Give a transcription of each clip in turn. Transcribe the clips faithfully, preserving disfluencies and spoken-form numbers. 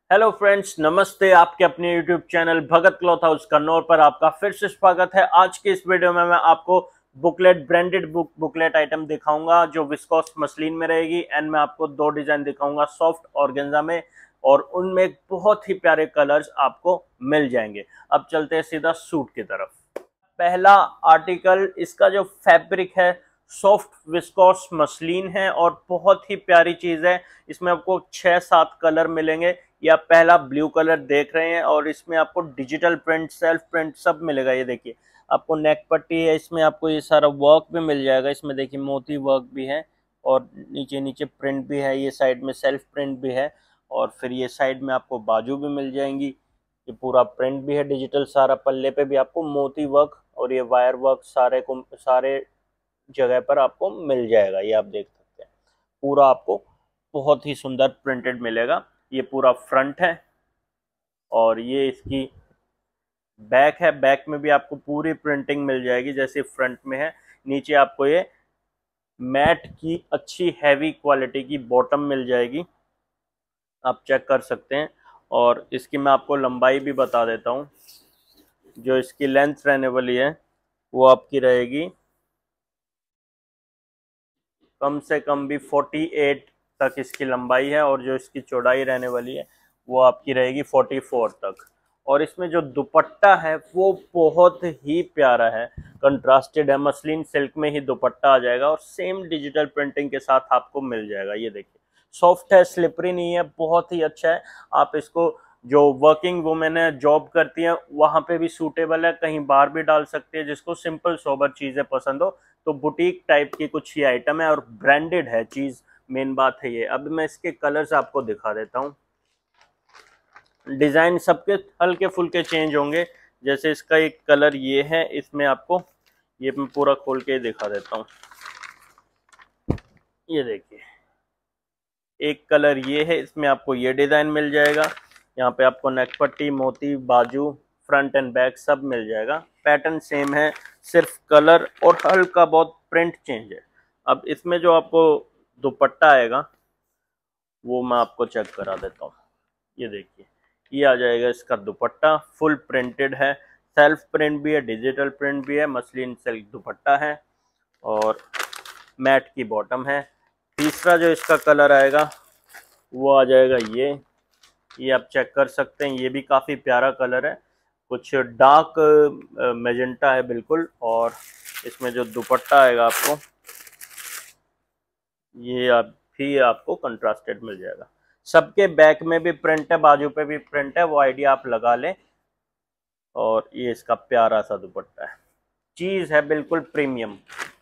Hello friends, नमस्ते। आपके अपने YouTube channel Bhagat cloth house Kannaur पर आपका फिर से स्वागत है। आज के इस वीडियो में मैं आपको booklet branded book booklet item दिखाऊंगा जो विस्कोस मसलिन में रहेगी। एंड मैं आपको दो डिजाइन दिखाऊंगा सॉफ्ट ऑर्गेन्जा में, और उनमें बहुत ही प्यारे कलर्स आपको मिल जाएंगे। अब चलते हैं सीधा सूट की तरफ। पहला आर्टिकल, इसका जो फैब्रिक है सॉफ्ट विस्कोस मसलिन है और बहुत ही प्यारी चीज है। इसमें आपको छह सात कलर मिलेंगे। ये आप पहला ब्लू कलर देख रहे हैं और इसमें आपको डिजिटल प्रिंट, सेल्फ प्रिंट सब मिलेगा। ये देखिए, आपको नेक पट्टी है, इसमें आपको ये सारा वर्क भी मिल जाएगा। इसमें देखिए मोती वर्क भी है और नीचे नीचे प्रिंट भी है। ये साइड में सेल्फ प्रिंट भी है और फिर ये साइड में आपको बाजू भी मिल जाएंगी। ये पूरा प्रिंट भी है डिजिटल सारा। पल्ले पे भी आपको मोती वर्क और ये वायर वर्क सारे को सारे जगह पर आपको मिल जाएगा। ये आप देख सकते हैं, पूरा आपको बहुत ही सुंदर प्रिंटेड मिलेगा। ये पूरा फ्रंट है और ये इसकी बैक है। बैक में भी आपको पूरी प्रिंटिंग मिल जाएगी जैसे फ्रंट में है। नीचे आपको ये मैट की अच्छी हैवी क्वालिटी की बॉटम मिल जाएगी, आप चेक कर सकते हैं। और इसकी मैं आपको लंबाई भी बता देता हूँ। जो इसकी लेंथ रहने वाली है वो आपकी रहेगी कम से कम भी अड़तालीस तक इसकी लंबाई है, और जो इसकी चौड़ाई रहने वाली है वो आपकी रहेगी चौवालीस तक। और इसमें जो दुपट्टा है वो बहुत ही प्यारा है, कंट्रास्टेड है। मसलिन सिल्क में ही दुपट्टा आ जाएगा और सेम डिजिटल प्रिंटिंग के साथ आपको मिल जाएगा। ये देखिए, सॉफ्ट है, स्लिपरी नहीं है, बहुत ही अच्छा है। आप इसको जो वर्किंग वुमेन है, जॉब करती हैं, वहां पे भी सूटेबल है, कहीं बाहर भी डाल सकती है। जिसको सिंपल सोबर चीजें पसंद हो तो बुटीक टाइप की कुछ ये आइटम है और ब्रांडेड है चीज, मेन बात है ये। अब मैं इसके कलर्स आपको दिखा देता हूँ। डिजाइन सबके हल्के फुल्के चेंज होंगे। जैसे इसका एक कलर ये है, इसमें आपको ये मैं पूरा खोल के दिखा देता हूँ। ये देखिए, एक कलर ये है, इसमें आपको ये डिजाइन मिल जाएगा। यहाँ पे आपको नेक पट्टी, मोती, बाजू, फ्रंट एंड बैक सब मिल जाएगा। पैटर्न सेम है, सिर्फ कलर और हल्का बहुत प्रिंट चेंज है। अब इसमें जो आपको दुपट्टा आएगा वो मैं आपको चेक करा देता हूँ। ये देखिए, ये आ जाएगा इसका दुपट्टा, फुल प्रिंटेड है, सेल्फ प्रिंट भी है, डिजिटल प्रिंट भी है, मसलिन सिल्क दुपट्टा है और मैट की बॉटम है। तीसरा जो इसका कलर आएगा वो आ जाएगा ये ये आप चेक कर सकते हैं। ये भी काफ़ी प्यारा कलर है, कुछ डार्क मैजेंटा है बिल्कुल। और इसमें जो दुपट्टा आएगा आपको ये आप भी आपको कंट्रास्टेड मिल जाएगा। सबके बैक में भी प्रिंट है, बाजू पे भी प्रिंट है, वो आइडिया आप लगा लें। और ये इसका प्यारा सा दुपट्टा है, चीज है बिल्कुल प्रीमियम।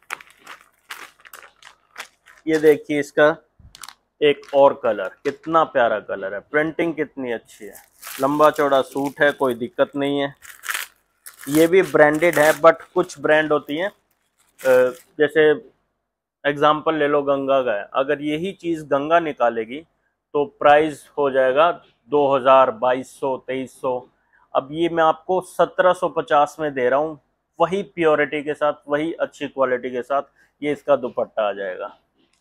ये देखिए, इसका एक और कलर, कितना प्यारा कलर है, प्रिंटिंग कितनी अच्छी है। लंबा चौड़ा सूट है, कोई दिक्कत नहीं है। ये भी ब्रांडेड है, बट कुछ ब्रांड होती हैं, जैसे एग्जाम्पल ले लो गंगा का है। अगर यही चीज गंगा निकालेगी तो प्राइस हो जाएगा दो हजार, बाईस सौ, तेईस सौ। अब ये मैं आपको सत्रह सौ पचास में दे रहा हूँ, वही प्योरिटी के साथ, वही अच्छी क्वालिटी के साथ। ये इसका दुपट्टा आ जाएगा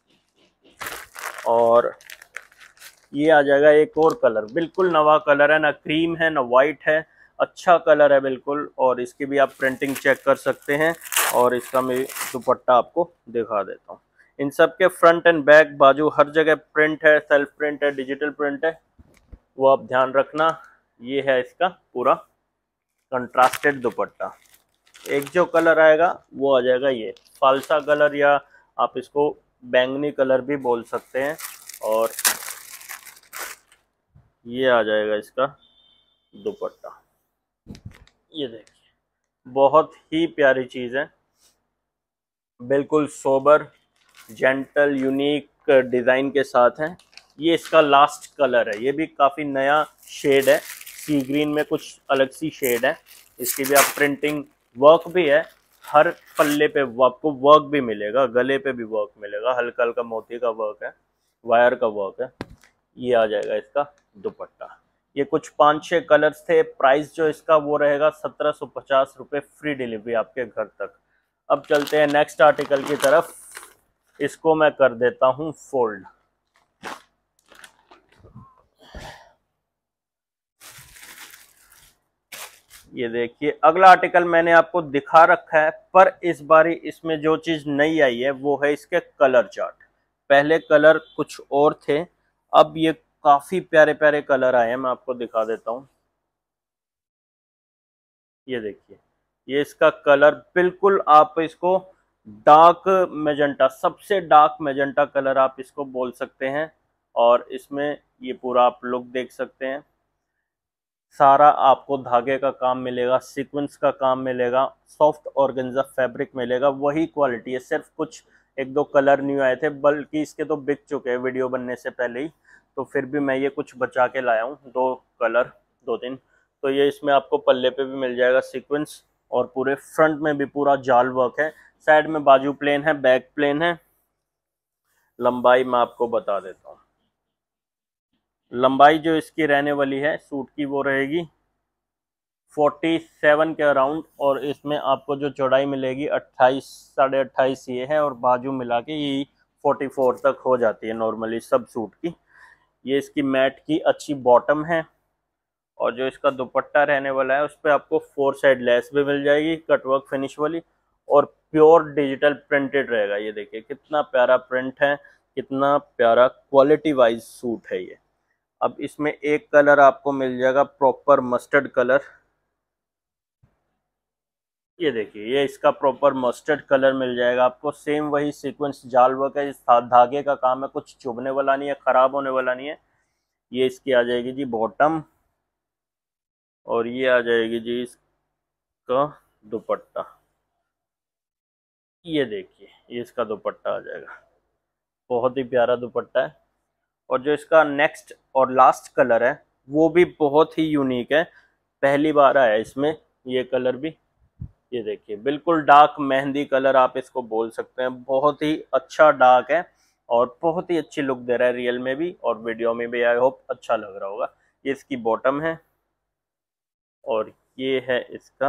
और ये आ जाएगा एक और कलर, बिल्कुल नवा कलर है, ना क्रीम है ना वाइट है, अच्छा कलर है बिल्कुल। और इसकी भी आप प्रिंटिंग चेक कर सकते हैं और इसका मैं दुपट्टा आपको दिखा देता हूँ। इन सब के फ्रंट एंड बैक, बाजू, हर जगह प्रिंट है, सेल्फ प्रिंट है, डिजिटल प्रिंट है, वो आप ध्यान रखना। ये है इसका पूरा कंट्रास्टेड दुपट्टा। एक जो कलर आएगा वो आ जाएगा ये फालसा कलर, या आप इसको बैंगनी कलर भी बोल सकते हैं। और ये आ जाएगा इसका दुपट्टा। ये देखिए, बहुत ही प्यारी चीज़ है, बिल्कुल सोबर, जेंटल, यूनिक डिज़ाइन के साथ है। ये इसका लास्ट कलर है, ये भी काफ़ी नया शेड है, सी ग्रीन में कुछ अलग सी शेड है। इसकी भी आप प्रिंटिंग, वर्क भी है, हर पल्ले पे आपको वर्क भी मिलेगा, गले पे भी वर्क मिलेगा, हल्का हल्का मोती का वर्क है, वायर का वर्क है। ये आ जाएगा इसका दुपट्टा। ये कुछ पाँच छः कलर्स थे। प्राइस जो इसका वो रहेगा सत्रह सौ पचास रुपये, फ्री डिलीवरी आपके घर तक। अब चलते हैं नेक्स्ट आर्टिकल की तरफ। इसको मैं कर देता हूँ फोल्ड। ये देखिए, अगला आर्टिकल मैंने आपको दिखा रखा है, पर इस बारी इसमें जो चीज नई आई है वो है इसके कलर चार्ट। पहले कलर कुछ और थे, अब ये काफी प्यारे प्यारे कलर आए हैं। मैं आपको दिखा देता हूँ। ये देखिए, ये इसका कलर बिल्कुल, आप इसको डार्क मेजेंटा, सबसे डार्क मेजेंटा कलर आप इसको बोल सकते हैं। और इसमें ये पूरा आप लुक देख सकते हैं। सारा आपको धागे का काम मिलेगा, सीक्वेंस का काम मिलेगा, सॉफ्ट ऑर्गेन्जा फैब्रिक मिलेगा, वही क्वालिटी है। सिर्फ कुछ एक दो कलर न्यू आए थे, बल्कि इसके तो बिक चुके हैं वीडियो बनने से पहले ही। तो फिर भी मैं ये कुछ बचा के लाया हूँ, दो कलर, दो तीन। तो ये इसमें आपको पल्ले पे भी मिल जाएगा सीक्वेंस, और पूरे फ्रंट में भी पूरा जाल वर्क है। साइड में बाजू प्लेन है, बैक प्लेन है। लंबाई मैं आपको बता देता हूँ। लंबाई जो इसकी रहने वाली है सूट की, वो रहेगी सैंतालीस के अराउंड, और इसमें आपको जो चौड़ाई मिलेगी अट्ठाईस, साढ़े अट्ठाईस ये है, और बाजू मिला के ये चौवालीस तक हो जाती है नॉर्मली सब सूट की। ये इसकी मैट की अच्छी बॉटम है, और जो इसका दुपट्टा रहने वाला है उस पर आपको फोर साइड लेस भी मिल जाएगी, कटवर्क फिनिश वाली, और प्योर डिजिटल प्रिंटेड रहेगा। ये देखिए कितना प्यारा प्रिंट है, कितना प्यारा क्वालिटी वाइज सूट है ये। अब इसमें एक कलर आपको मिल जाएगा प्रॉपर मस्टर्ड कलर। ये देखिए, ये इसका प्रॉपर मस्टर्ड कलर मिल जाएगा आपको। सेम वही सीक्वेंस जाल वर्क है, इस धागे का काम है, कुछ चुभने वाला नहीं है, खराब होने वाला नहीं है। ये इसकी आ जाएगी जी बॉटम, और ये आ जाएगी जी इसका दुपट्टा। ये देखिए, ये इसका दुपट्टा आ जाएगा, बहुत ही प्यारा दुपट्टा है। और जो इसका नेक्स्ट और लास्ट कलर है वो भी बहुत ही यूनिक है, पहली बार आया इसमें ये कलर भी। ये देखिए, बिल्कुल डार्क मेहंदी कलर आप इसको बोल सकते हैं। बहुत ही अच्छा डार्क है, और बहुत ही अच्छी लुक दे रहा है रियल में भी और वीडियो में भी। आई होप अच्छा लग रहा होगा। ये इसकी बॉटम है, और ये है इसका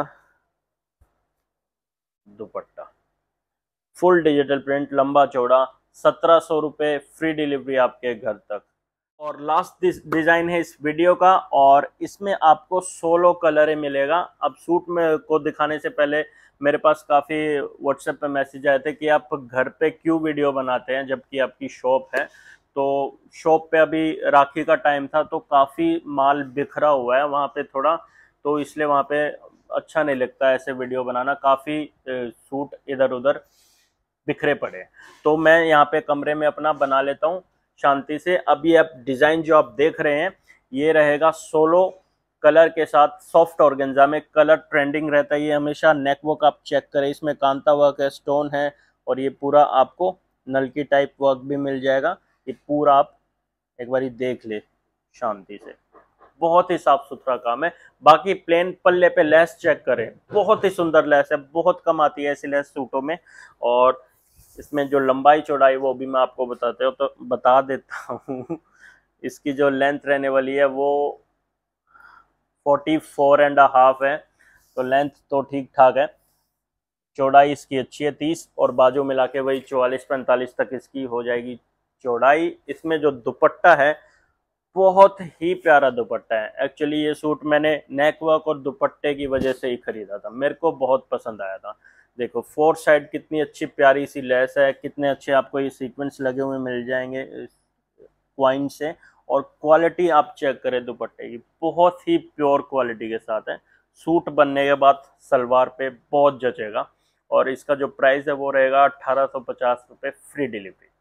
दुपट्टा। फुल डिजिटल प्रिंट, लंबा चौड़ा, सत्रह सौ रुपये, फ्री डिलीवरी आपके घर तक। और लास्ट डिजाइन है इस वीडियो का, और इसमें आपको सोलो कलर मिलेगा। अब सूट में को दिखाने से पहले मेरे पास काफ़ी व्हाट्सएप पे मैसेज आए थे कि आप घर पे क्यों वीडियो बनाते हैं जबकि आपकी शॉप है। तो शॉप पे अभी राखी का टाइम था, तो काफ़ी माल बिखरा हुआ है वहाँ पे थोड़ा, तो इसलिए वहाँ पे अच्छा नहीं लगता ऐसे वीडियो बनाना। काफ़ी सूट इधर उधर बिखरे पड़े, तो मैं यहाँ पे कमरे में अपना बना लेता हूँ शांति से। अभी आप डिज़ाइन जो आप देख रहे हैं ये रहेगा सोलो कलर के साथ, सॉफ्ट ऑर्गेन्जा में। कलर ट्रेंडिंग रहता है ये हमेशा। नेक वर्क आप चेक करें, इसमें कांता वर्क है, स्टोन है, और ये पूरा आपको नलकी टाइप वर्क भी मिल जाएगा। ये पूरा आप एक बार देख ले शांति से, बहुत ही साफ सुथरा काम है। बाकी प्लेन पल्ले पे लेस चेक करें, बहुत ही सुंदर लेस है, बहुत कम आती है ऐसी लेस सूटों में। और इसमें जो लंबाई चौड़ाई वो भी मैं आपको बताते हो तो बता देता हूँ। इसकी जो लेंथ रहने वाली है वो फोर्टी फोर एंड हाफ है, तो लेंथ तो ठीक ठाक है। चौड़ाई इसकी अच्छी है तीस, और बाजू मिला के वही चौवालीस पैंतालीस तक इसकी हो जाएगी चौड़ाई। इसमें जो दुपट्टा है बहुत ही प्यारा दुपट्टा है। एक्चुअली ये सूट मैंने नेक वर्क और दुपट्टे की वजह से ही खरीदा था, मेरे को बहुत पसंद आया था। देखो फोर साइड कितनी अच्छी प्यारी सी लेस है, कितने अच्छे आपको ये सीक्वेंस लगे हुए मिल जाएंगे क्वाइन से। और क्वालिटी आप चेक करें दुपट्टे की, बहुत ही प्योर क्वालिटी के साथ है। सूट बनने के बाद सलवार पे बहुत जचेगा। और इसका जो प्राइस है वो रहेगा अट्ठारह सौ पचास रुपये, फ्री डिलीवरी।